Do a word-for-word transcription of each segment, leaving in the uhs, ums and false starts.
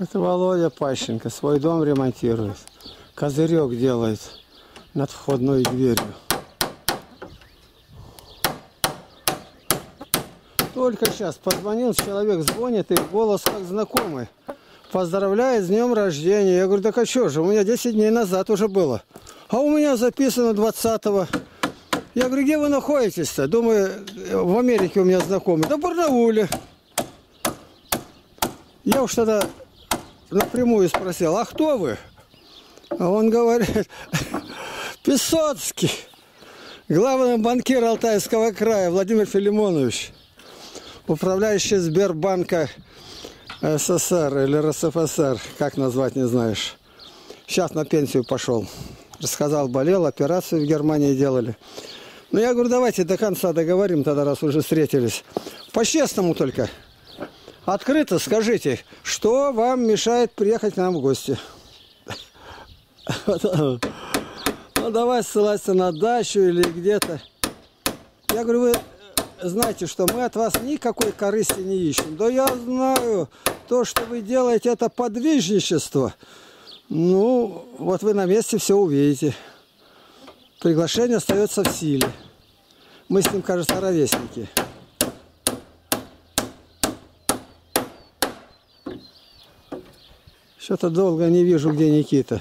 Это Володя Пащенко свой дом ремонтирует. Козырек делает над входной дверью. Только сейчас позвонил, человек звонит, и голос как знакомый. Поздравляет с днем рождения. Я говорю, так а что же, у меня десять дней назад уже было. А у меня записано двадцатого. Я говорю, где вы находитесь-то? Думаю, в Америке у меня знакомый. Да в Барнауле. Я уж тогда напрямую спросил, а кто вы? А он говорит, Песоцкий, главный банкир Алтайского края, Владимир Филимонович, управляющий Сбербанка СССР или РСФСР, как назвать, не знаешь. Сейчас на пенсию пошел. Рассказал, болел, операцию в Германии делали. Ну, я говорю, давайте до конца договорим тогда, раз уже встретились. По-честному только. Открыто скажите, что вам мешает приехать к нам в гости? Ну, давай ссылаться на дачу или где-то. Я говорю, вы знаете, что мы от вас никакой корысти не ищем. Да я знаю, то, что вы делаете, это подвижничество. Ну, вот вы на месте все увидите. Приглашение остается в силе. Мы с ним, кажется, ровесники. Что-то долго не вижу, где Никита.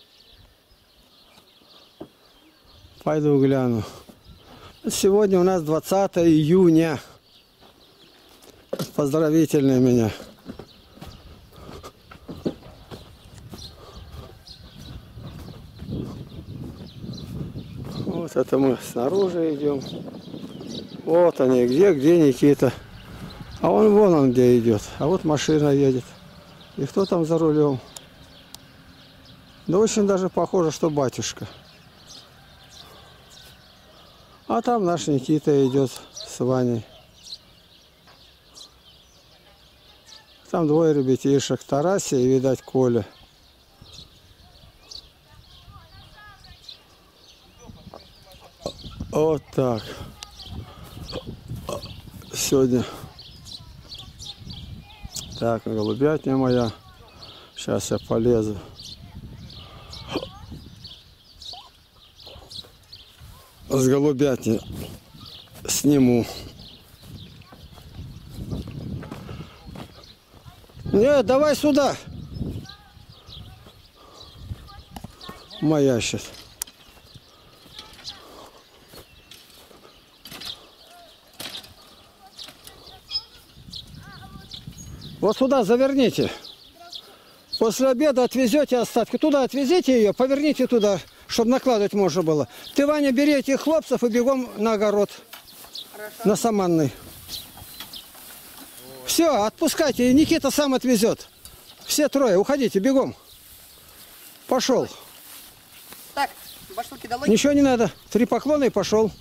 Пойду гляну. Сегодня у нас двадцатое июня. Поздравительные меня. Вот это мы снаружи идем. Вот они, где, где Никита. А он вон он где идет. А вот машина едет. И кто там за рулем? Да очень даже похоже, что батюшка. А там наш Никита идет с Ваней. Там двое ребятишек. Тарасия и, видать, Коля. Вот так. Сегодня. Так, голубятня моя. Сейчас я полезу. С голубятни сниму. Нет, давай сюда. Моя сейчас. Вот сюда заверните. После обеда отвезете остатки. Туда отвезите ее, поверните туда, чтобы накладывать можно было. Ты, Ваня, бери этих хлопцев и бегом на огород. Хорошо. На Саманный. Все, отпускайте. И Никита сам отвезет. Все трое, уходите, бегом. Пошел. Так, башлыки долой. Ничего не надо. Три поклона и пошел.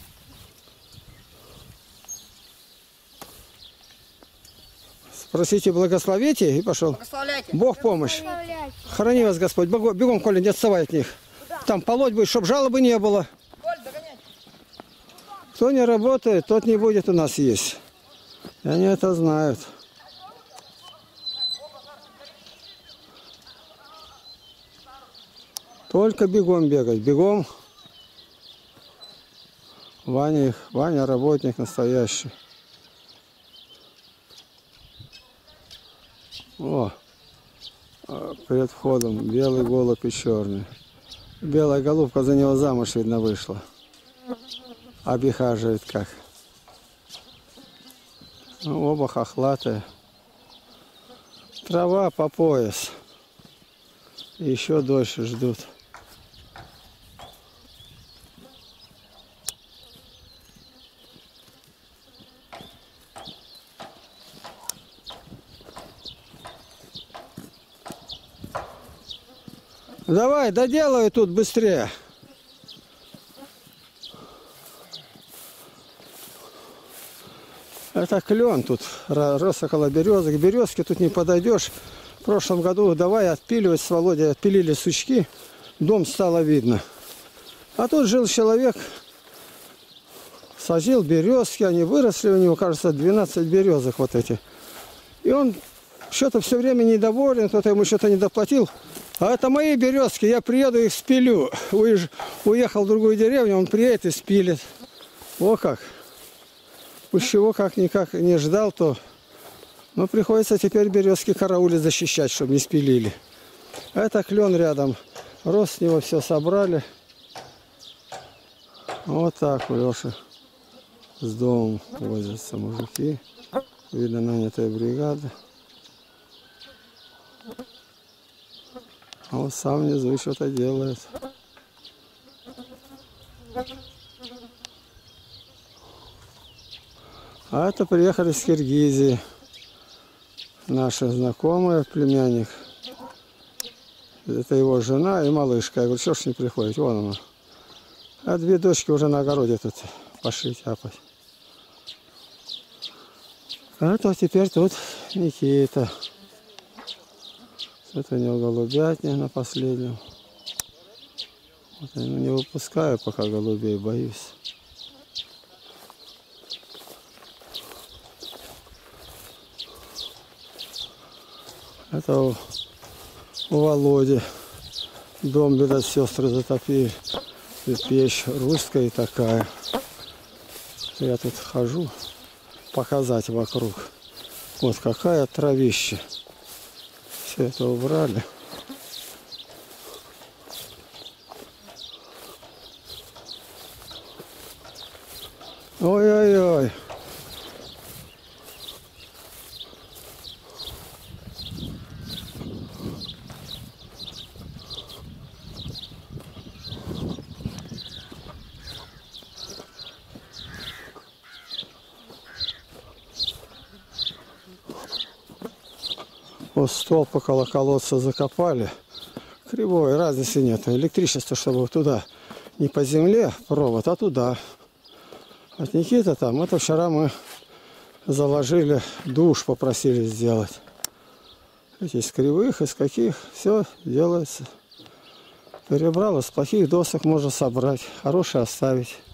Просите благословите и пошел. Бог помощь. Храни вас Господь. Бегом, Коля, не отставай от них. Куда? Там полоть будет, чтобы жалобы не было. Коль, кто не работает, тот не будет у нас есть. И они это знают. Только бегом бегать. Бегом. Ваня, Ваня работник настоящий. О, перед входом белый голубь и черный. Белая голубка за него замуж, видно, вышла. Обихаживает как. Ну, оба хохлатые. Трава по пояс. И еще дольше ждут. Давай, доделаю тут быстрее. Это клен тут, рос около березок. Березки тут не подойдешь. В прошлом году давай отпиливать с Володей, отпилили сучки. Дом стало видно. А тут жил человек, сажал березки, они выросли у него, кажется, двенадцать березок вот эти. И он что-то все время недоволен, кто-то ему что-то не доплатил. А это мои березки, я приеду их спилю. Уезж... Уехал в другую деревню, он приедет и спилит. О как. Уж чего как-никак не ждал, то... Но приходится теперь березки караулить, защищать, чтобы не спилили. А это клен рядом. Рос с него, все собрали. Вот так у Леши с домом возятся мужики. Видно, нанятая бригада. А вот сам внизу что-то делает. А это приехали с Киргизии. Наши знакомые, племянник. Это его жена и малышка. Я говорю, что ж не приходит? Вон она. А две дочки уже на огороде тут пошли тяпать. А то теперь тут Никита. Это у него голубятня на последнем. Вот я не выпускаю пока голубей, боюсь. Это у, у Володи. Дом, видать, сестры затопили. И печь русская такая. Я тут хожу показать вокруг. Вот какая травища. Все это убрали. Ой-ой-ой. Вот столб около колодца закопали. Кривой, разницы нет. Электричество, чтобы туда не по земле провод, а туда. От Никиты там, это вчера мы заложили, душ попросили сделать. Эти из кривых, из каких, все делается. Перебрал, из плохих досок можно собрать, хорошие оставить.